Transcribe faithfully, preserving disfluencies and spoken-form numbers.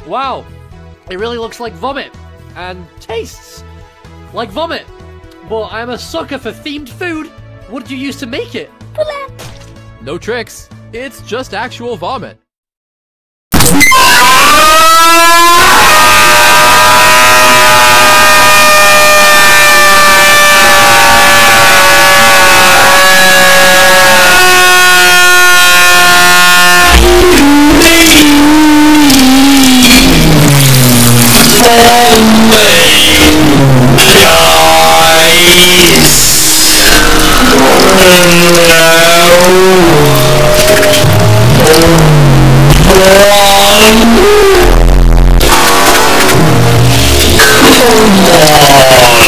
Wow, it really looks like vomit, and tastes like vomit. But I'm a sucker for themed food. What did you use to make it? No tricks. It's just actual vomit. Oh,